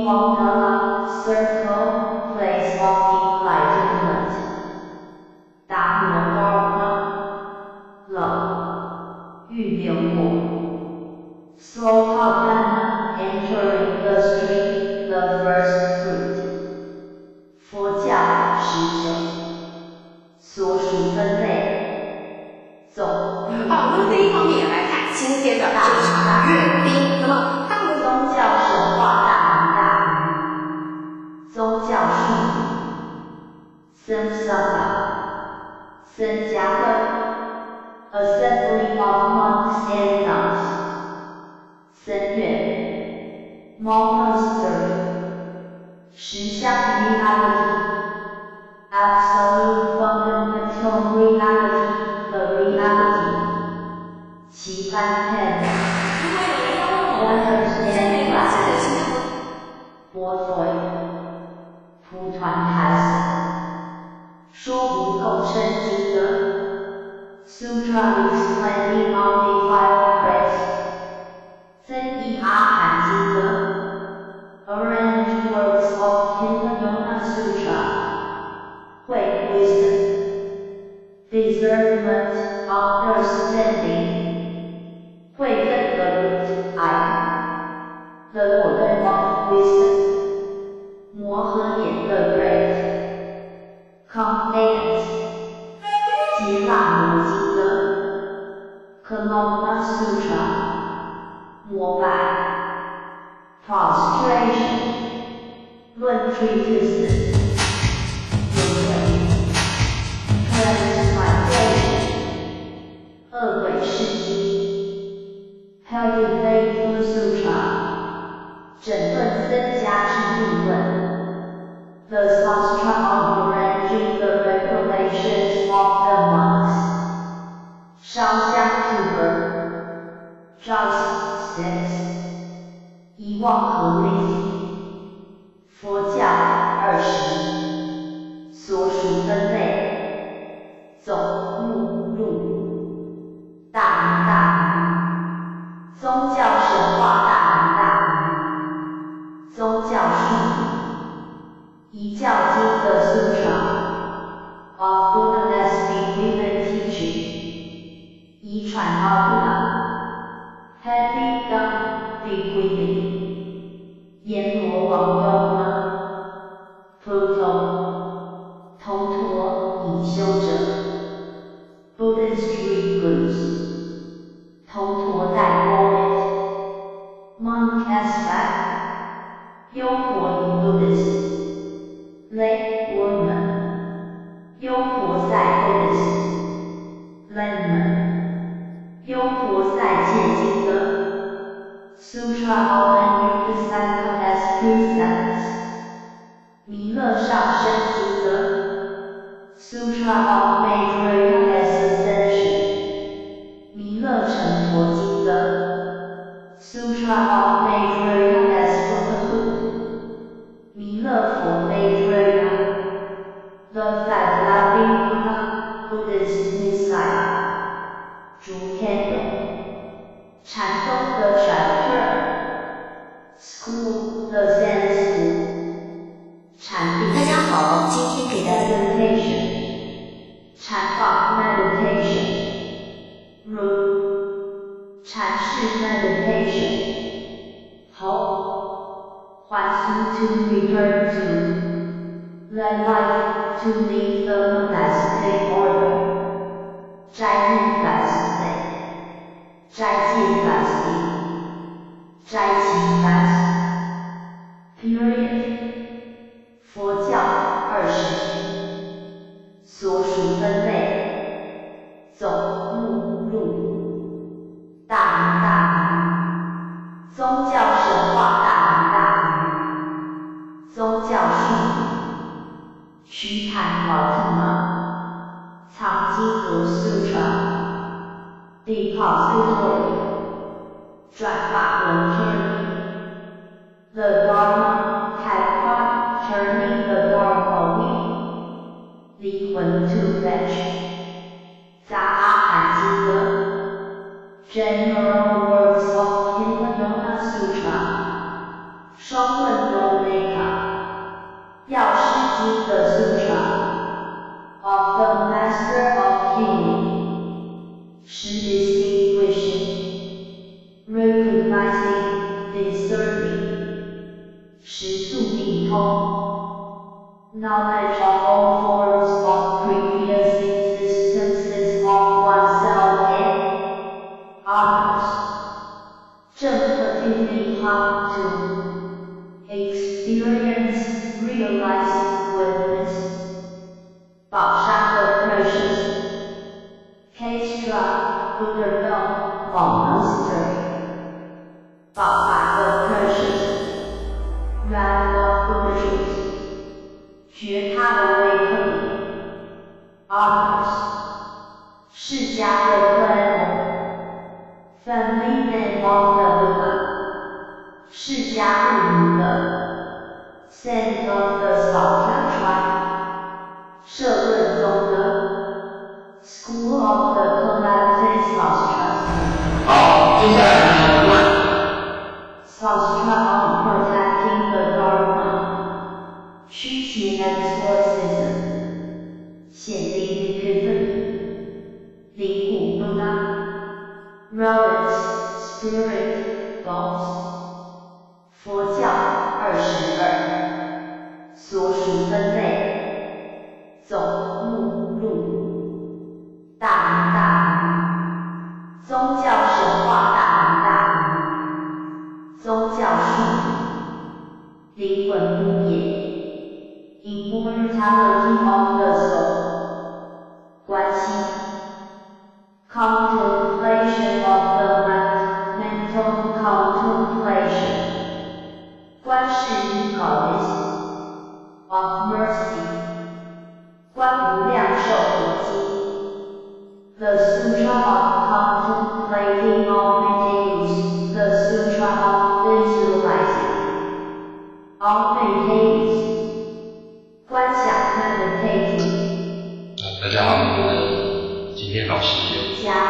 walk along a circle, place of enlightenment. 达摩 Dharma 冷，欲流果。Slow Talk entering the street, the first fruit. 佛教19所属分类总。 那么第一方面来看今天的这场阅兵，那么他们宗教神话大鱼，宗教术语，僧上道，僧伽论 ，Assembly of monks and nuns， 僧院 ，monastery， 实相 reality。Absolute fundamental reality, the reality. 其翻篇。 如果有人要问我在美国这个新加坡， 波腿，蒲团台书无构成经的 Sutra explaining on the five ways. 增益阿含经的 Arranged works of Hinayana Sutra. 会 wisdom, discernment, understanding. 会认的 root I, the order of wisdom. 摩诃眼的 great, conveyance. 揭那摩经的 Kalona Sutra, 膜拜 prostration, 论 treatise. Translation 恶鬼世经 Healthy Sutra 整顿僧伽制度论 The Sutra on arranging the regulations of the monks 烧香 to burn Just 6遗忘合理佛教20所属分类总目录大鱼宗教神话大鱼宗教术语遗教经的 Sutra of Buddha-lasting human teaching 遗传 of Buddha Heavy Gum Bequeathing 阎罗王用吗 Pluto 头陀隐修者 Buddhist recluse 头陀代 poet Monk aspect 优婆夷 Buddhist Lay woman 优婆塞 Buddhist Layman 优婆塞戒经的 Sutra of Emphasical as precepts 弥勒上生经的 Sutra of Maitreya as Ascension 弥勒成佛经的 Sutra of Maitreya as Buddhahood 弥勒佛 Maitreya The Five Loving Buddha Buddhist Messiah 竹天龙禅宗的传课 School the Zen School大家好，今天给大家 meditation 禅法 meditation room 禅式 meditation 后还俗 to return to let life to leave the monastic order 斋日 fasting 斋戒 fasting 斋期 fast period佛教20所属分类总目录大鱼宗教神话大鱼宗教术语须谈华特吗藏经阁 Sutra Depository 转法轮 Journey The Dharma Turning the Dharma wheel 离魂 to fetch 杂阿含经的 General Works of Hinayana Sutra 双论论 realizing, discerning, 时速灵通 knowledge of all forms of previous existences of oneself and others, 正可定力 how to experience, realize, witness, 宝山的 precious, Kestra, 不得乐 monastery, 宝法的 precious, Land of Buddhism, 觉他的awakening, others, 释迦的 clever, family name of the Buddha, 释迦牟尼的 saint of the Southern tribe, 社论宗的 school of the collective Southern. 好，接下来呢 Southern on protecting the Dharma, 驱邪 and exorcism, 显灵 epiphany, 离苦得乐 relics, spirit, ghost, 佛教22，所属分类，总目录，大名，宗教神话大名，宗教术语，灵魂不灭 ，immortality of the soul，关系 ，contemplation of the mind, mental contemplation， 观世音 goddess of mercy， 观无量寿佛经 ，the sutra of contemplating all meditators, the sutra of visualizing all meditators， 观想 meditating。 大家好，今天老师有加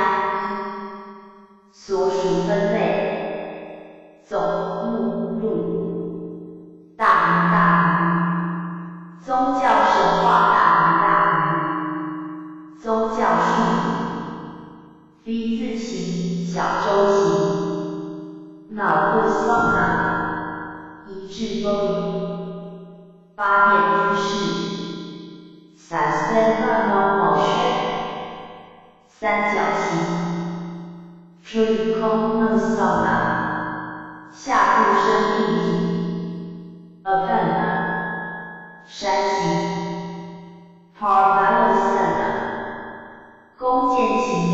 所属分类，总目录，大名，宗教神话大名，宗教术语， V 字形小周形，脑部桑拿，一致风雨，八变姿势，三分normal shape， 三角形，吹空能桑拿，下部生命体 ，Avana， 山形 ，Parvalasana， 弓箭型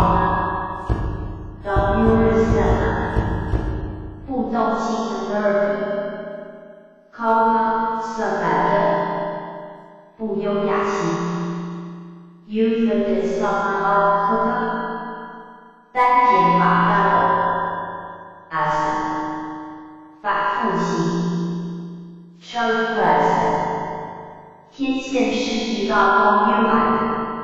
Ekana，Damurasana， 互动性的 Nerve，Kama Samada， 不优雅型。Use the desana of Kata， 丹田法大楼 Asa， 反复型 Chakrasa， 天线视觉到公约来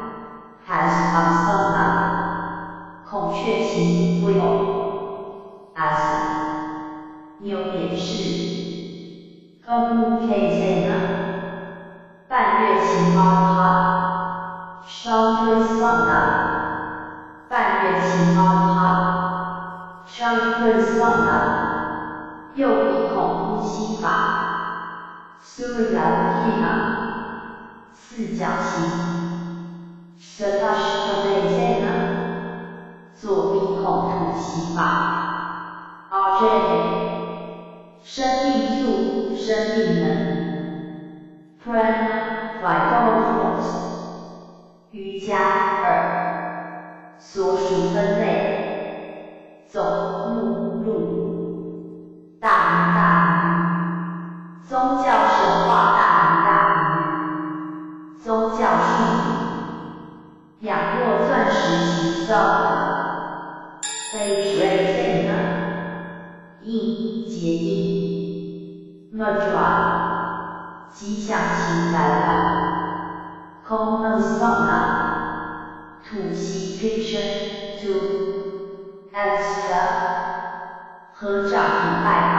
Hasasana， 孔雀型 Will Asa， 牛点式 Kamukazana， 半月形 Martha Chandrasana， 半月形 Martha Chandrasana， 右鼻孔呼吸法 Suryapina， 四角形 Satashtavasana， 左鼻孔吐息法 Ajay， 生命素生命能 Prana Vital Force， 瑜伽2，所属分类，总目录，大名，宗教神话大名，宗教术语，仰卧钻石形造 ，Vajrayana， 印结印 ，Mudra， 吉祥形白板。Komasana， 吐息 picture to extra， 合掌礼拜